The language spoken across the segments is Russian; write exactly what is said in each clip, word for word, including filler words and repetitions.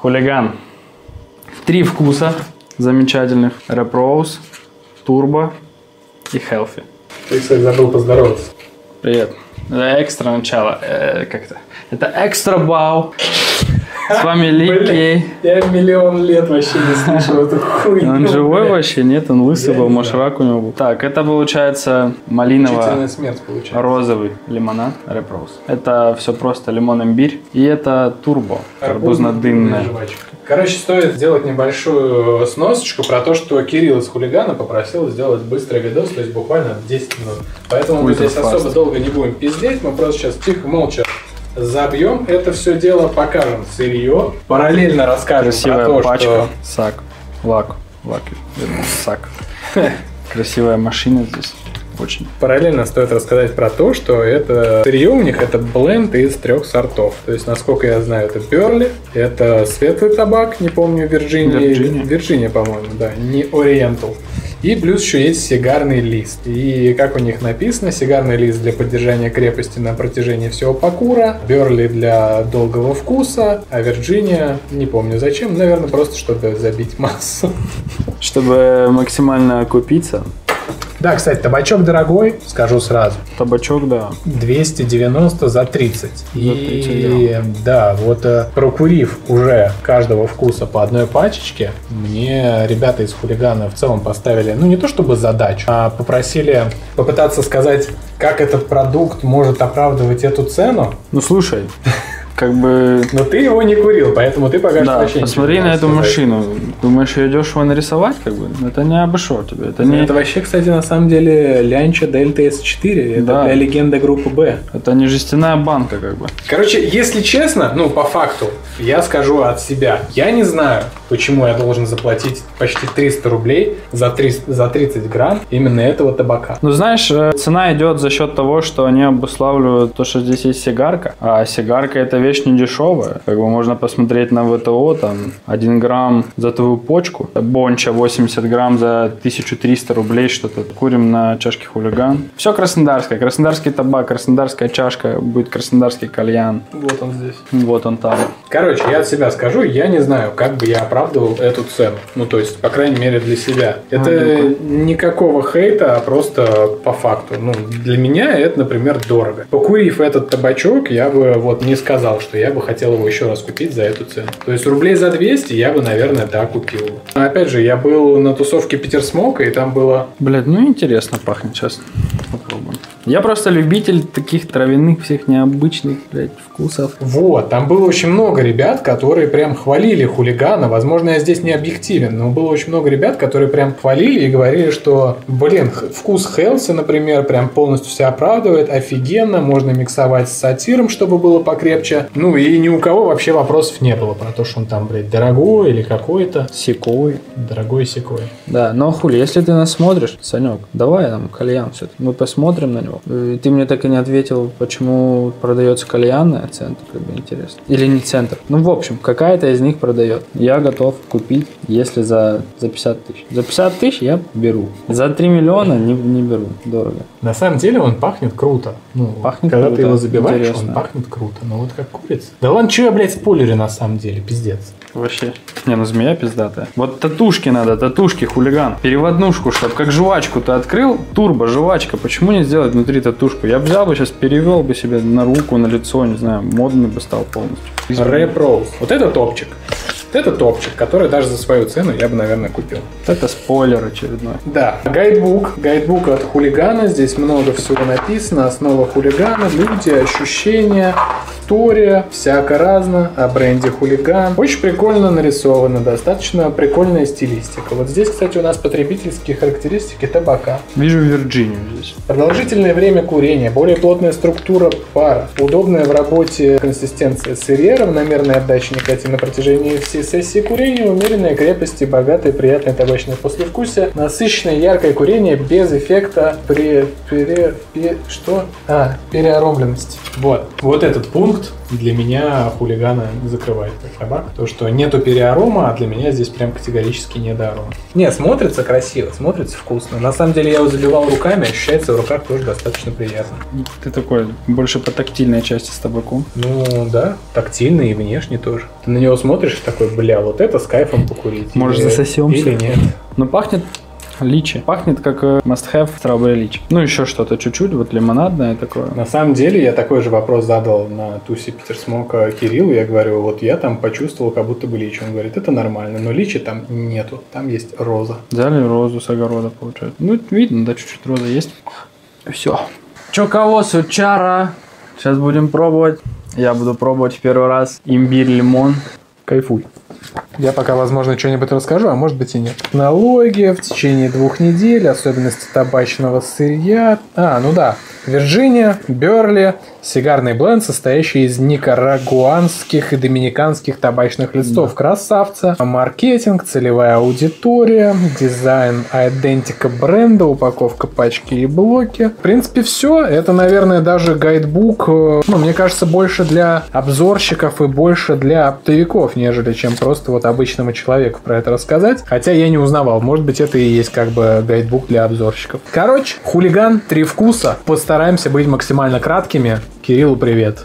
Хулиган. Три вкуса замечательных. Reprose, Turbo и Healthy. Ты, кстати, забыл поздороваться. Привет. Это экстра начало. Э, как-то. Это экстра бау. С вами Ликей. Я миллион лет вообще не слышал эту хуйню. Он живой вообще? Нет, он лысый был, может рак у него был. Так, это получается малиново-розовый лимонад Reprose. Это все просто лимон-имбирь. И это турбо, арбузно-дынная. Короче, стоит сделать небольшую сносочку про то, что Кирилл из Хулигана попросил сделать быстрый видос, то есть буквально десять минут. Поэтому мы здесь особо долго не будем пиздеть, мы просто сейчас тихо, молча забьем это все дело, покажем сырье, параллельно расскажем красивая про то, пачка, что... сак, лак, лак, сак. Красивая машина здесь. Очень. Параллельно стоит рассказать про то, что это сырье у них это бленд из трех сортов. То есть, насколько я знаю, это Берли, это светлый табак, не помню, Вирджиния, Вирджиния, Вирджиния, по-моему, да, не Ориентал. И плюс еще есть сигарный лист. И как у них написано, сигарный лист для поддержания крепости на протяжении всего покура, Берли для долгого вкуса, а Вирджиния, не помню зачем, наверное, просто чтобы забить массу. Чтобы максимально окупиться. Да, кстати, табачок дорогой, скажу сразу. Табачок, да. двести девяносто за тридцать. За тридцать, и да, вот прокурив уже каждого вкуса по одной пачечке, мне ребята из Хулигана в целом поставили, ну не то чтобы задачу, а попросили попытаться сказать, как этот продукт может оправдывать эту цену. Ну слушай, как бы... Но ты его не курил, поэтому ты пока да, что вообще посмотри на эту сказать. машину. Думаешь, ее дешево нарисовать? Как бы? Это не обошло тебе. Это, не... это вообще, кстати, на самом деле Лянча Дельта эс четыре. Это да. для легенды группы Б. Это не жестяная банка, как бы. Короче, если честно, ну, по факту, я скажу от себя. Я не знаю, почему я должен заплатить почти триста рублей за, триста, за тридцать грамм именно этого табака. Ну, знаешь, цена идет за счет того, что они обуславливают то, что здесь есть сигарка. А сигарка — это вещь не дешевая. Как бы можно посмотреть на ВТО, там, один грамм за твою почку. Бонча восемьдесят грамм за тысячу триста рублей что-то. Курим на чашке Хулиган. Все краснодарское. Краснодарский табак, краснодарская чашка, будет краснодарский кальян. Вот он здесь. Вот он там. Короче, я от себя скажу, я не знаю, как бы я оправдывал эту цену. Ну, то есть, по крайней мере, для себя. Это а, никакого хейта, а просто по факту. Ну, для меня это, например, дорого. Покурив этот табачок, я бы вот не сказал, что я бы хотел его еще раз купить за эту цену. То есть, рублей за двести я бы, наверное, да, купил. Но, опять же, я был на тусовке Питер Смока, и там было... Блядь, ну интересно пахнет сейчас. Попробуем. Я просто любитель таких травяных всех необычных, блядь, вкусов. Вот, там было очень много ребят, которые прям хвалили Хулигана. Возможно, я здесь не объективен, но было очень много ребят, которые прям хвалили и говорили, что, блин, вкус Хелси, например, прям полностью себя оправдывает, офигенно, можно миксовать с сатиром, чтобы было покрепче. Ну и ни у кого вообще вопросов не было про то, что он там, блядь, дорогой или какой-то. Секой. Дорогой секой. Да, но хули, если ты нас смотришь, Санек, давай нам кальян все-таки, мы посмотрим на него. И ты мне так и не ответил, почему продается кальянная, центр, как бы интересно. Или не центр. Ну, в общем, какая-то из них продает. Я готов купить, если за, за пятьдесят тысяч. За пятьдесят тысяч я беру. За три миллиона не, не беру. Дорого. На самом деле он пахнет круто. Ну, пахнет когда круто. ты его забиваешь, Интересно. он пахнет круто. Но вот как курица. Да ладно, что я, блядь, спойлерю на самом деле, пиздец. Вообще. Не, ну змея пиздатая. Вот татушки надо, татушки, Хулиган. Переводнушку, чтобы как жвачку ты открыл, турбо, жвачка. Почему не сделать внутри татушку? Я взял бы сейчас, перевел бы себе на руку, на лицо, не знаю, модный бы стал полностью. Reprose. Вот это топчик. Вот это топчик, который даже за свою цену я бы, наверное, купил. Это спойлер очередной. Да. Гайдбук. Гайдбук от Хулигана. Здесь много всего написано. Основа Хулигана, люди, ощущения, история, всяко разно о бренде Хулиган. Очень прикольно нарисовано, достаточно прикольная стилистика. Вот здесь, кстати, у нас потребительские характеристики табака. Вижу Вирджинию здесь. Продолжительное время курения, более плотная структура пара, удобная в работе консистенция сырья, равномерная отдача никотина на протяжении всей сессии курения, умеренная крепость и богатое приятное табачное послевкусие, насыщенное яркое курение без эффекта при... пере... пере... что? А, переаромленности. Вот. Вот этот пункт для меня Хулигана закрывает как табак. То, что нету переарома, а для меня здесь прям категорически не до арома. Не, смотрится красиво, смотрится вкусно. На самом деле я его заливал руками, ощущается в руках тоже достаточно приятно. Ты такой больше по тактильной части с табаком. Ну да, тактильный и внешне тоже. Ты на него смотришь такой, такой, бля, вот это с кайфом покурить. Может, или, засосемся? Или нет. Но пахнет личи. Пахнет как must-have strawberry личи. Ну, еще что-то чуть-чуть, вот лимонадное такое. На самом деле, я такой же вопрос задал на тусе Питер Смока Кириллу. Я говорю, вот я там почувствовал, как будто бы личи. Он говорит, это нормально, но личи там нету. Там есть роза. Взяли розу с огорода, получается. Ну, видно, да, чуть-чуть роза есть. Все. Чё кого, сучара? Сейчас будем пробовать. Я буду пробовать в первый раз имбирь, лимон. Кайфуй. Я пока, возможно, что-нибудь расскажу, а может быть и нет. Технология в течение двух недель, особенности табачного сырья. А, ну да. Вирджиния, Берли, сигарный бленд, состоящий из никарагуанских и доминиканских табачных листов. Да. Красавца. Маркетинг, целевая аудитория, дизайн, идентика бренда, упаковка, пачки и блоки. В принципе, все. Это, наверное, даже гайдбук, ну, мне кажется, больше для обзорщиков и больше для оптовиков, нежели чем просто вот обычному человеку про это рассказать. Хотя я не узнавал. Может быть, это и есть как бы гайдбук для обзорщиков. Короче, хулиган, три вкуса. Постараемся быть максимально краткими. Кириллу привет.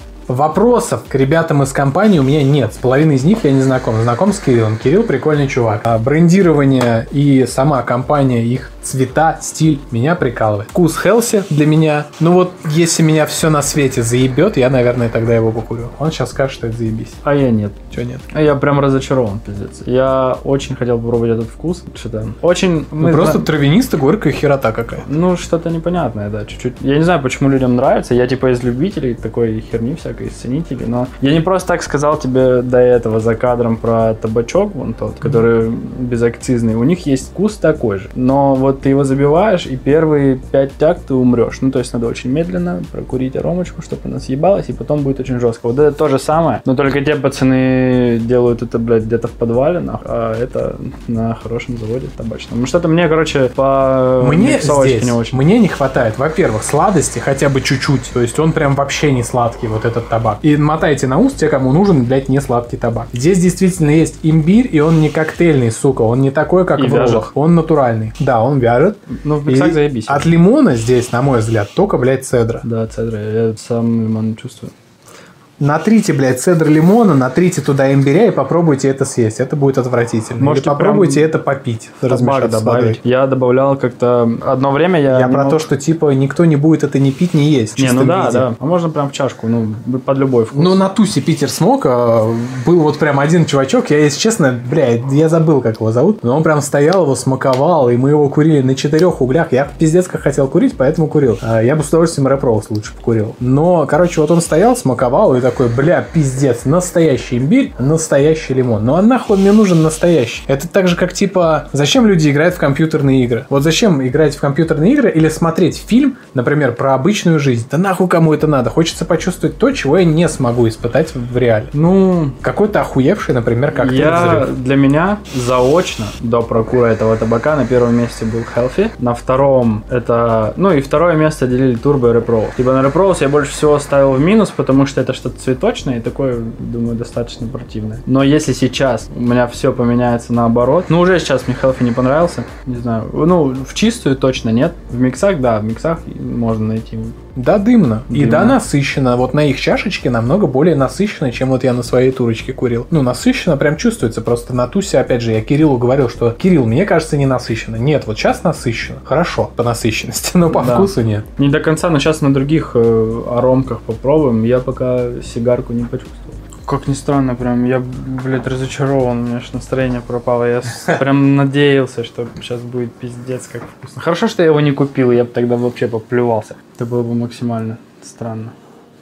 Вопросов к ребятам из компании у меня нет. С половиной из них я не знаком. Знаком с Кириллом. Кирилл прикольный чувак. А брендирование и сама компания, их цвета, стиль меня прикалывает. Вкус Хелси для меня. Ну вот, если меня все на свете заебет, я, наверное, тогда его покурю. Он сейчас скажет, что это заебись. А я нет. Чего нет? А я прям разочарован, пиздец. Я очень хотел попробовать этот вкус. Что-то очень... Ну, просто зна... травянистая горькая херота какая-то. Ну, что-то непонятное, да, чуть-чуть. Я не знаю, почему людям нравится. Я типа из любителей такой херни всякой, из ценителей. Но я не просто так сказал тебе до этого за кадром про табачок, вон тот, который mm-hmm. безакцизный. У них есть вкус такой же. Но вот ты его забиваешь, и первые пять тяг ты умрешь. Ну, то есть надо очень медленно прокурить аромочку, чтобы она съебалась, и потом будет очень жестко. Вот это то же самое, но только те пацаны делают это, блядь, где-то в подвале, а это на хорошем заводе табачном. Ну, что-то мне, короче, по мне здесь не очень. Мне не хватает, во-первых, сладости хотя бы чуть-чуть. То есть он прям вообще не сладкий, вот этот табак. И мотайте на ус те, кому нужен, блядь, не сладкий табак. Здесь действительно есть имбирь, и он не коктейльный, сука. Он не такой, как и в роллах. Он натуральный. Да, он вяжет. Ну, в миксах заебись. От лимона здесь, на мой взгляд, только, блядь, цедра. Да, цедра. Я сам лимон чувствую. Натрите, блядь, цедр лимона, натрите туда имбиря и попробуйте это съесть. Это будет отвратительно. Можете Или попробуйте это попить. Добавить, добавить. Я добавлял как-то... Одно время я... Я про мог... то, что, типа, никто не будет это ни пить, ни есть. Не, ну да, виде. да. А можно прям в чашку, ну, под любой вкус. Ну, на тусе Питер Смока был вот прям один чувачок. Я, если честно, блядь, я забыл, как его зовут. Но он прям стоял, его смаковал, и мы его курили на четырех углях. Я пиздец как хотел курить, поэтому курил. Я бы с удовольствием Рэп Роуз лучше покурил. Но, короче, вот он стоял, смаковал, и такой, бля, пиздец, настоящий имбирь, настоящий лимон. Ну а нахуй мне нужен настоящий? Это так же, как типа, зачем люди играют в компьютерные игры? Вот зачем играть в компьютерные игры или смотреть фильм, например, про обычную жизнь? Да нахуй кому это надо? Хочется почувствовать то, чего я не смогу испытать в реале. Ну, какой-то охуевший, например, как я, для меня заочно до прокура этого табака на первом месте был Healthy, на втором это, ну и второе место делили Turbo и Рэп Роуз. Типа на Рэп Роуз я больше всего ставил в минус, потому что это что-то цветочное и такое, думаю, достаточно противное. Но если сейчас у меня все поменяется наоборот, ну уже сейчас мне Healthy не понравился, не знаю, ну в чистую точно нет, в миксах, да, в миксах можно найти. Да, дымно. дымно. И да, насыщенно. Вот на их чашечке намного более насыщенно, чем вот я на своей турочке курил. Ну, насыщенно прям чувствуется. Просто на тусе, опять же, я Кириллу говорил, что Кирилл, мне кажется, не насыщенно. Нет, вот сейчас насыщенно. Хорошо, по насыщенности, но по да. вкусу нет. Не до конца, но сейчас на других э, аромках попробуем. Я пока сигарку не почувствовал. Как ни странно, прям я, блядь, разочарован, у меня аж настроение пропало. Я прям надеялся, что сейчас будет пиздец как вкусно. Хорошо, что я его не купил, я бы тогда вообще поплевался. Это было бы максимально странно.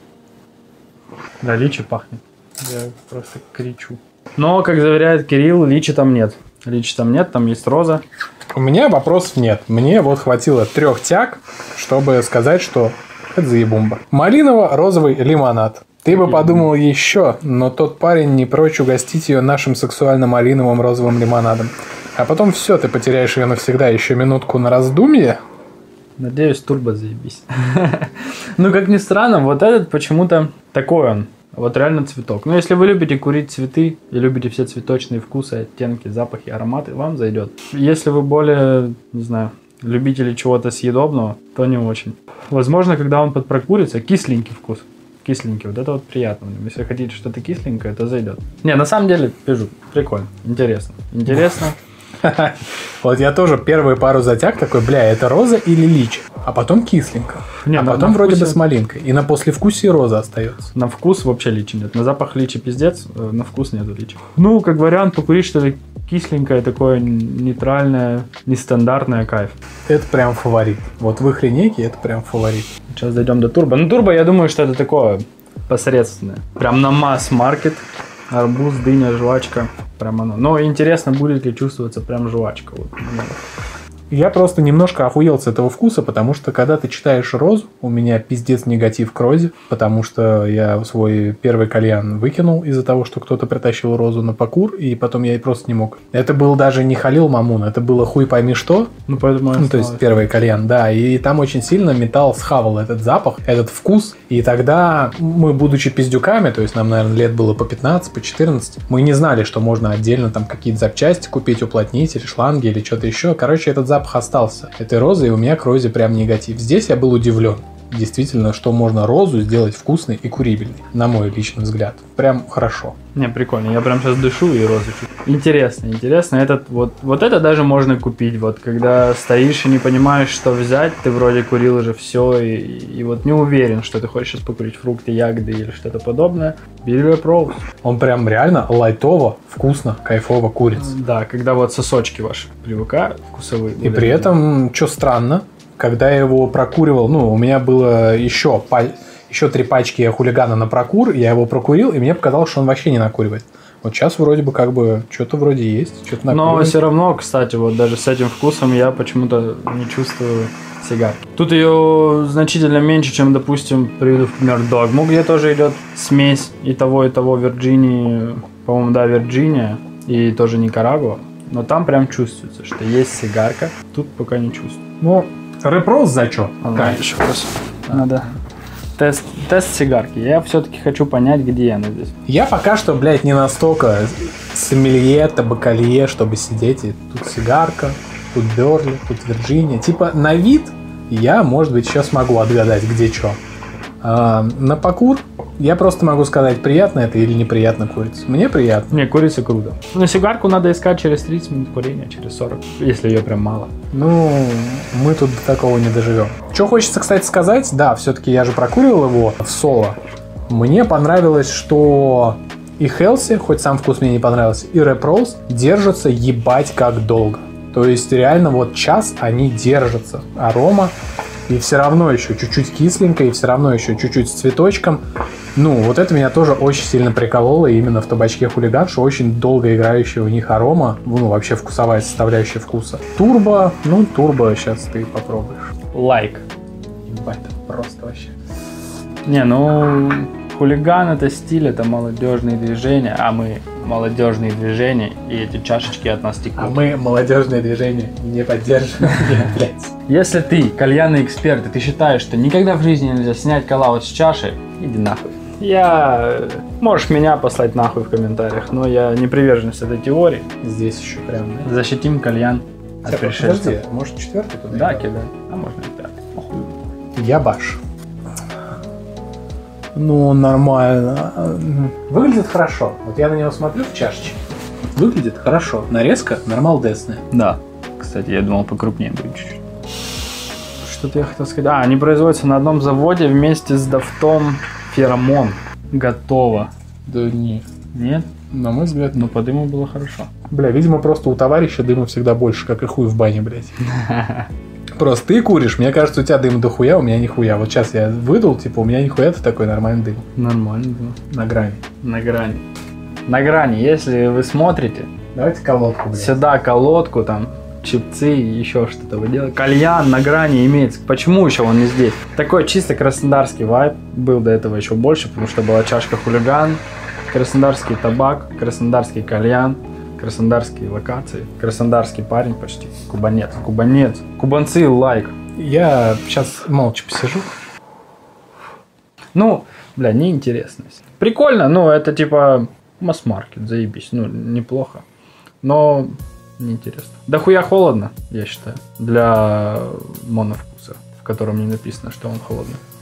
Да, личи пахнет. Я просто кричу. Но, как заверяет Кирилл, личи там нет. Личи там нет, там есть роза. У меня вопросов нет. Мне вот хватило трех тяг, чтобы сказать, что это заебумба. Малиново-розовый лимонад. Ты бы подумал еще, но тот парень не прочь угостить ее нашим сексуально-малиновым розовым лимонадом. А потом все, ты потеряешь ее навсегда. Еще минутку на раздумье. Надеюсь, турбо заебись. Ну, как ни странно, вот этот почему-то такой он. Вот реально цветок. Но если вы любите курить цветы и любите все цветочные вкусы, оттенки, запахи, ароматы, вам зайдет. Если вы более, не знаю, любители чего-то съедобного, то не очень. Возможно, когда он подпрокурится, кисленький вкус. кисленький, вот это вот приятно. Если хотите что-то кисленькое, то зайдет. Не, на самом деле, пижу, прикольно, интересно. Интересно. Вот я тоже первую пару затяг такой, бля, это роза или лич? А потом кисленько. Не, а на- потом на вроде вкусе- бы с малинкой. И на послевкусии роза остается. На вкус вообще личи нет. На запах личи пиздец, э, на вкус нету личи. Ну, как вариант, покурить что-то кисленькое, такое нейтральное, нестандартное, кайф. Это прям фаворит. Вот в их линейке это прям фаворит. Сейчас дойдем до турбо. Ну, турбо, я думаю, что это такое посредственное. Прям на масс-маркет. Арбуз, дыня, жвачка. Прям оно. Но интересно, будет ли чувствоваться прям жвачка. Вот. Я просто немножко охуел с этого вкуса, потому что когда ты читаешь розу, у меня пиздец негатив к розе, потому что я свой первый кальян выкинул из-за того, что кто-то притащил розу на покур, и потом я и просто не мог. Это был даже не Халил Мамун, это было хуй пойми что. Ну, поэтому... Ну, то есть первый кальян, да, и там очень сильно металл схавал этот запах, этот вкус, и тогда мы, будучи пиздюками, то есть нам, наверное, лет было по пятнадцать, по четырнадцать, мы не знали, что можно отдельно там какие-то запчасти купить, уплотнитель, шланги или что-то еще. Короче, этот запах остался этой розы, и у меня к розе прям негатив. Здесь я был удивлен. Действительно, что можно розу сделать вкусной и курибельной, на мой личный взгляд. Прям хорошо. Не, прикольно. Я прям сейчас дышу и розы чувствую. Интересно, интересно. Этот, вот, вот это даже можно купить. Вот когда стоишь и не понимаешь, что взять, ты вроде курил уже все, и, и вот не уверен, что ты хочешь сейчас покурить фрукты, ягоды или что-то подобное. Бери Rep-Rose. Он прям реально лайтово, вкусно, кайфово курица. Да, когда вот сосочки ваши привыкают, вкусовые. И при этом, что странно, когда я его прокуривал, ну, у меня было еще, паль... еще три пачки хулигана на прокур, я его прокурил, и мне показалось, что он вообще не накуривает. Вот сейчас вроде бы как бы что-то вроде есть, что-то накуривает. Но все равно, кстати, вот даже с этим вкусом я почему-то не чувствую сигарки. Тут ее значительно меньше, чем, допустим, приведу в пример Догму, где тоже идет смесь и того, и того Вирджинии, по-моему, да, Вирджиния, и тоже Никарагуа. Но там прям чувствуется, что есть сигарка. Тут пока не чувствую. Ну, Rep-Rose за что? Ладно, еще раз. Надо тест, тест сигарки. Я все-таки хочу понять, где она здесь. Я пока что, блядь, не настолько сомелье, табакалье, чтобы сидеть и тут сигарка, тут Берли, тут Вирджиния. Типа на вид я, может быть, сейчас могу отгадать, где что. А на покур я просто могу сказать, приятно это или неприятно курица. Мне приятно. Не, курица круто. Но сигарку надо искать через тридцать минут курения, через сорок, если ее прям мало. Ну, мы тут до такого не доживем. Что хочется, кстати, сказать, да, все-таки я же прокуривал его в соло. Мне понравилось, что и Хелси, хоть сам вкус мне не понравился, и Rep-Rose держатся ебать как долго. То есть реально вот час они держатся. Арома. И все равно еще чуть-чуть кисленько, и все равно еще чуть-чуть с цветочком. Ну, вот это меня тоже очень сильно прикололо именно в табачке Хулиган, что очень долго играющая у них арома, ну, вообще вкусовая составляющая вкуса. Турбо, ну, турбо сейчас ты попробуешь. Лайк. Ебать, это просто вообще. Не, ну, Хулиган это стиль, это молодежные движения, а мы молодежные движения, и эти чашечки от нас текут. А мы молодежное движение не поддерживаем, блядь. Если ты кальянный эксперт, и ты считаешь, что никогда в жизни нельзя снять калаут с чаши, иди нахуй. Я... Можешь меня послать нахуй в комментариях, но я не приверженец этой теории. Здесь еще прям, да? Защитим кальян от Подожди, пришельцев. может четвертый туда? Да, кидай. А можно и пятый. Похуй. Я баш. Ну, нормально. Выглядит хорошо. Вот я на него смотрю в чашечке. Выглядит хорошо. Нарезка нормалдесная. Да. Кстати, я думал покрупнее будет чуть-чуть. Что-то я хотел сказать. А, они производятся на одном заводе вместе с Дафтом Феромон. Готово. Да не. Нет? На мой взгляд, Но по дыму было хорошо. бля, видимо, просто у товарища дыма всегда больше, как и хуй в бане, блядь. Просто ты куришь, мне кажется, у тебя дым дохуя, у меня нихуя. Вот сейчас я выдул, типа, у меня нихуя, это такой нормальный дым. Нормально было. На грани. На грани. На грани, если вы смотрите, Давайте колодку, блядь. сюда колодку, там, чипцы, еще что-то вы делаете. Кальян на грани имеется. Почему еще он не здесь? Такой чисто краснодарский вайб. Был до этого еще больше, потому что была чашка Хулиган, краснодарский табак, краснодарский кальян, краснодарские локации, краснодарский парень почти, кубанец, кубанец, кубанцы лайк. Я сейчас молча посижу. Ну, бля, неинтересно. Прикольно, ну, это типа масс-маркет, заебись, ну, неплохо, но неинтересно. Да хуя холодно, я считаю, для моновкуса, в котором не написано, что он холодный.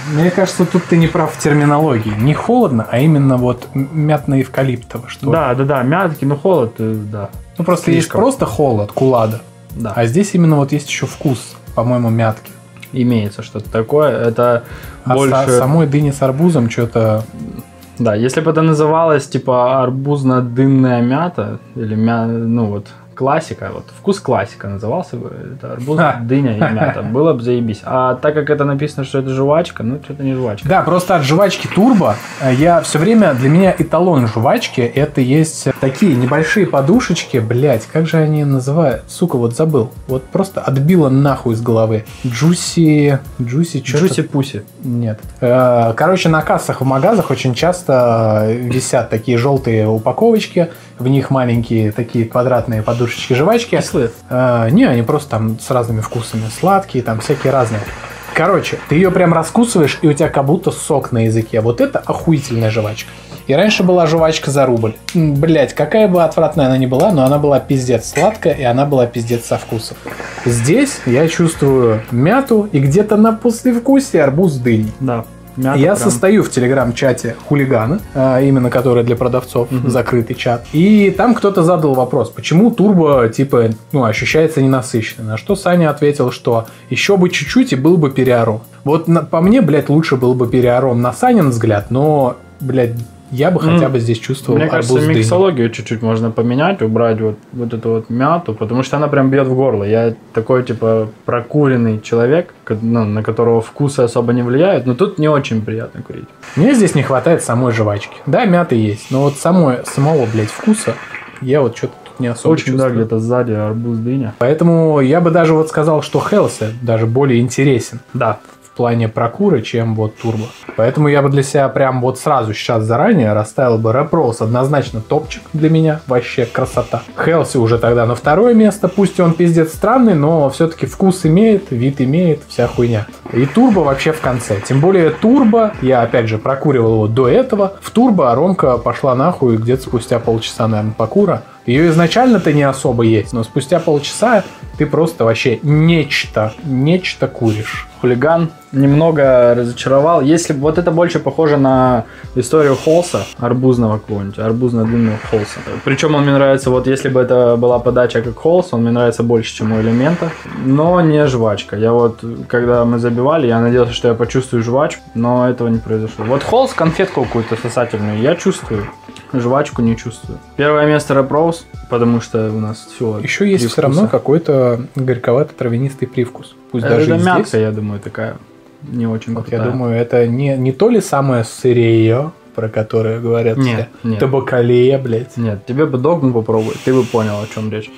Мне кажется, тут ты не прав в терминологии. Не холодно, а именно вот мятно-эвкалиптово, что ли. Да, да, да, мятки, ну холод, да. Ну просто Слишком. есть просто холод, кулада. Да. А здесь именно вот есть еще вкус, по-моему, мятки. Имеется что-то такое. Это а больше... с самой дыни с арбузом что-то... Да, если бы это называлось типа арбузно-дынная мята, или мя... ну вот классика, вот вкус классика назывался бы, это арбуз, дыня и мята, было бы заебись. А так как это написано, что это жвачка, ну что-то не жвачка. Да, просто от жвачки турбо я все время, для меня эталон жвачки, это есть такие небольшие подушечки, блять, как же они называют, сука, вот забыл, вот просто отбило нахуй из головы. Джуси, джуси, что-то. Джуси-пуси. Нет. Короче, на кассах в магазах очень часто висят такие желтые упаковочки, в них маленькие такие квадратные подушечки жвачки. Кислые? А, не, они просто там с разными вкусами. Сладкие, там всякие разные. Короче, ты ее прям раскусываешь, и у тебя как будто сок на языке. Вот это охуительная жвачка. И раньше была жвачка за рубль. Блять, какая бы отвратная она ни была, но она была пиздец сладкая, и она была пиздец со вкусом. Здесь я чувствую мяту и где-то на послевкусие арбуз дыни. Да. Мята я прям. состою в телеграм-чате хулигана, а, именно который для продавцов, угу. закрытый чат. И там кто-то задал вопрос, почему турбо типа ну, ощущается ненасыщенно. На что Саня ответил, что еще бы чуть-чуть и был бы переаром. Вот на, по мне, блядь, лучше был бы переаром на Санин взгляд, но, блядь, я бы хотя бы здесь чувствовал Мне арбуз кажется, дыни. миксологию чуть-чуть можно поменять, убрать вот, вот эту вот мяту, потому что она прям бьет в горло. Я такой, типа, прокуренный человек, ну, на которого вкусы особо не влияют, но тут не очень приятно курить. Мне здесь не хватает самой жвачки. Да, мяты есть, но вот самой, самого, блядь, вкуса я вот что-то тут не особо очень, чувствую. да, где-то сзади арбуз дыня. Поэтому я бы даже вот сказал, что Хелси даже более интересен. Да. В плане прокуры, чем вот турбо. Поэтому я бы для себя прям вот сразу сейчас заранее расставил бы Репроуз однозначно топчик для меня. Вообще красота. Хелси уже тогда на второе место. Пусть он пиздец странный, но все-таки вкус имеет, вид имеет, вся хуйня. И турбо вообще в конце. Тем более турбо, я опять же прокуривал его до этого. В турбо Ромка пошла нахуй где-то спустя полчаса, наверное, покура. Ее изначально-то не особо есть, но спустя полчаса ты просто вообще нечто, нечто куришь. Хулиган немного разочаровал. Если вот это больше похоже на историю Холса, арбузного какого-нибудь, арбузно-дынного Холса. Причем он мне нравится, вот если бы это была подача как Холс, он мне нравится больше, чем у Элемента, но не жвачка. Я вот, когда мы забивали, я надеялся, что я почувствую жвачку, но этого не произошло. Вот Холс, конфетку какую-то сосательную, я чувствую. Жвачку не чувствую. Первое место Репроуз, потому что у нас все. Еще есть все равно какой-то горьковато-травянистый привкус. Пусть это даже это мятка, здесь. я думаю, такая не очень вот крутая. Я думаю, это не, не то ли самое сырье, про которое говорят нет, все? Нет. Табакалея, блядь. Нет, тебе бы догму попробовать, ты бы понял, о чем речь.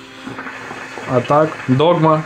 А так, догма.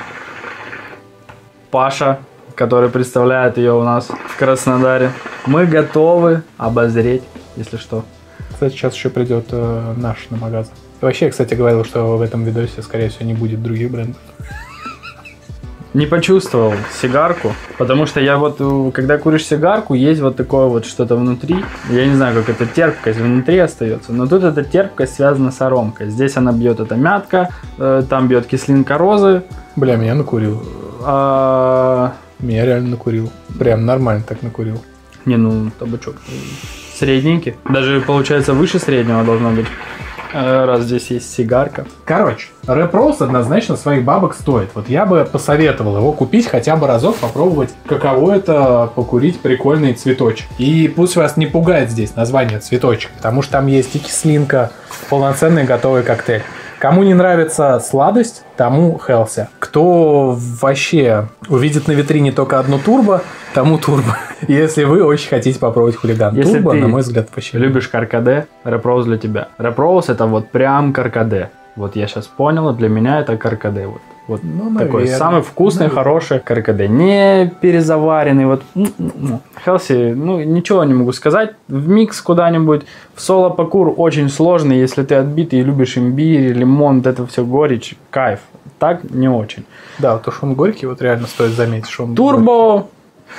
Паша, который представляет ее у нас в Краснодаре. Мы готовы обозреть, если что. Кстати, сейчас еще придет э, наш на магазин. Вообще, я, кстати, говорил, что в этом видосе, скорее всего, не будет других брендов. Не почувствовал сигарку, потому что я вот, когда куришь сигарку, есть вот такое вот что-то внутри. Я не знаю, как эта терпкость внутри остается, но тут эта терпкость связана с аромкой. Здесь она бьет, эта мятка, э, там бьет кислинка розы. Бля, меня накурил. А... Меня реально накурил. Прям нормально так накурил. Не, ну, табачок средненький. Даже, получается, выше среднего должно быть. Раз здесь есть сигарка. Короче, Репроуз однозначно своих бабок стоит. Вот я бы посоветовал его купить хотя бы разок, попробовать, каково это покурить прикольный цветочек. И пусть вас не пугает здесь название цветочек, потому что там есть и кислинка, полноценный готовый коктейль. Кому не нравится сладость, тому Хелси. Кто вообще увидит на витрине только одну турбо, тому турбо. Если вы очень хотите попробовать хулиган. Если турбо, ты на мой взгляд, вообще. Любишь каркаде, Репроуз для тебя. Репроуз это вот прям каркаде. Вот я сейчас понял, для меня это каркаде. Вот, вот ну, такой наверное. самый вкусный, наверное. Хороший каркаде. Не перезаваренный. Вот Хелси, ну ничего не могу сказать. В микс куда-нибудь, в соло-покур очень сложный, если ты отбитый и любишь имбирь, лимон, вот это все горечь, кайф. Так не очень. Да, вот то, что он горький, вот реально стоит заметить, что он Турбо. Горький.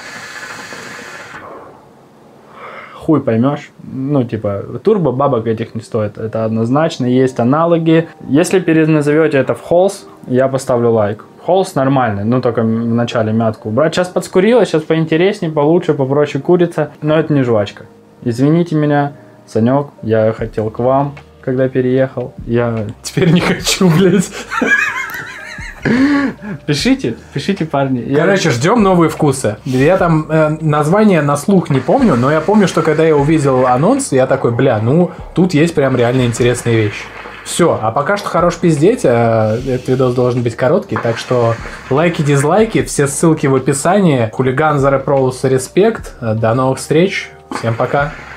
Хуй поймешь. Ну, типа, турбо бабок этих не стоит. Это однозначно. Есть аналоги. Если переназовете это в Холс, я поставлю лайк. холст нормальный, ну только вначале мятку убрать. Сейчас подскурила, сейчас поинтереснее, получше, попроще курица, но это не жвачка. Извините меня, Санек, я хотел к вам, когда переехал. Я теперь не хочу, блядь. Пишите, пишите, парни. Короче, ждем новые вкусы. Я там э, название на слух не помню, но я помню, что когда я увидел анонс, я такой, бля, ну, тут есть прям реально интересные вещи. Все, а пока что хорош пиздеть, а этот видос должен быть короткий, так что лайки, дизлайки, все ссылки в описании. Хулиган, за репроус, респект. До новых встреч, всем пока.